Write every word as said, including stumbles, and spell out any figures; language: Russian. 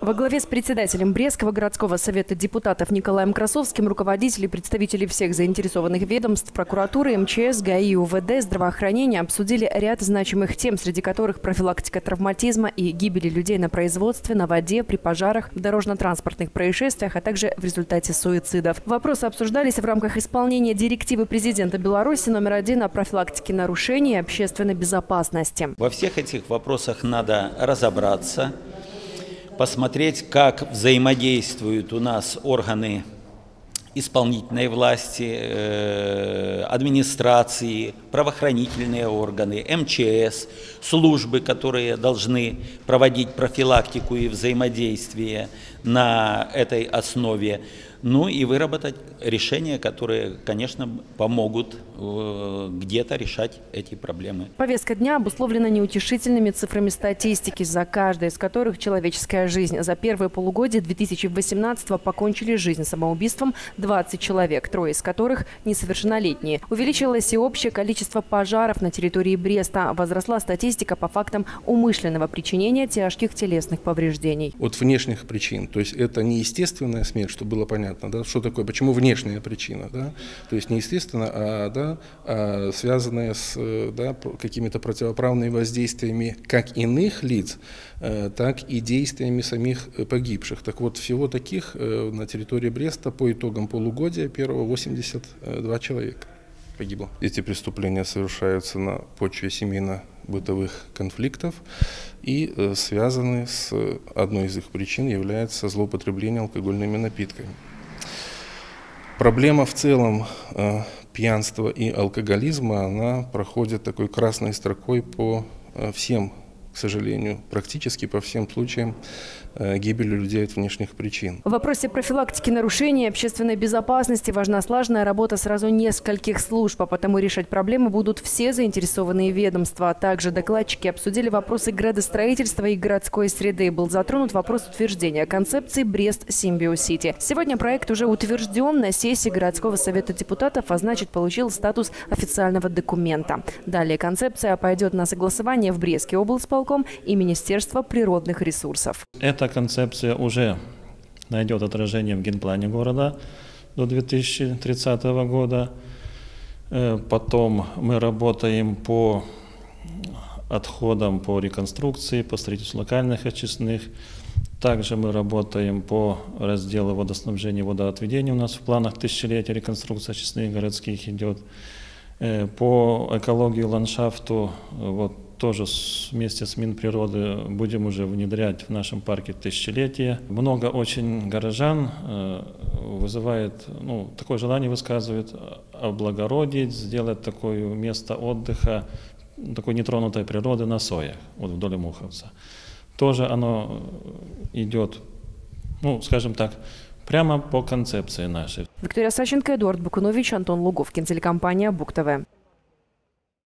Во главе с председателем Брестского городского совета депутатов Николаем Красовским руководители и представители всех заинтересованных ведомств, прокуратуры, эм че эс, гэ а и, у вэ дэ, здравоохранения обсудили ряд значимых тем, среди которых профилактика травматизма и гибели людей на производстве, на воде, при пожарах, в дорожно-транспортных происшествиях, а также в результате суицидов. Вопросы обсуждались в рамках исполнения директивы президента Беларуси номер один о профилактике нарушений общественной безопасности. Во всех этих вопросах надо разобраться, посмотреть, как взаимодействуют у нас органы исполнительной власти, администрации, правоохранительные органы, эм че эс, службы, которые должны проводить профилактику и взаимодействие на этой основе. Ну и выработать решения, которые, конечно, помогут где-то решать эти проблемы. Повестка дня обусловлена неутешительными цифрами статистики, за каждой из которых человеческая жизнь. За первое полугодие две тысячи восемнадцатого покончили жизнь самоубийством двадцать человек, трое из которых несовершеннолетние. Увеличилось и общее количество пожаров на территории Бреста. Возросла статистика по фактам умышленного причинения тяжких телесных повреждений. От внешних причин, то есть это не естественная смерть, что было понятно. Да, что такое, почему внешняя причина, да, то есть не естественно, а, да, а связанная с да, какими-то противоправными воздействиями как иных лиц, так и действиями самих погибших. Так вот, всего таких на территории Бреста по итогам полугодия первого восемьдесят два человека погибло. Эти преступления совершаются на почве семейно-бытовых конфликтов и связаны с одной из их причин является злоупотребление алкогольными напитками. Проблема в целом э, пьянства и алкоголизма, она проходит такой красной строкой по э, всем, к сожалению, практически по всем случаям э, гибели людей от внешних причин. В вопросе профилактики нарушений общественной безопасности важна слаженная работа сразу нескольких служб, а потому решать проблемы будут все заинтересованные ведомства. Также докладчики обсудили вопросы градостроительства и городской среды. Был затронут вопрос утверждения концепции Брест-Симбио-Сити. Сегодня проект уже утвержден на сессии городского совета депутатов, а значит получил статус официального документа. Далее концепция пойдет на согласование в Брестский облсполком и Министерство природных ресурсов. Эта концепция уже найдет отражение в генплане города до две тысячи тридцатого года. Потом мы работаем по отходам, по реконструкции, по строительству локальных очистных. Также мы работаем по разделу водоснабжения и водоотведения. У нас в планах тысячелетия реконструкция очистных городских идет. По экологии, ландшафту, вот, тоже вместе с Минприроды будем уже внедрять в нашем парке тысячелетия. Много очень горожан вызывает, ну, такое желание высказывает облагородить, сделать такое место отдыха, такой нетронутой природы на Соях, вот вдоль Муховца. Тоже оно идет, ну, скажем так, прямо по концепции нашей. Виктория Сащенко, Эдуард Букунович, Антон Луговкин, телекомпания Бук-ТВ.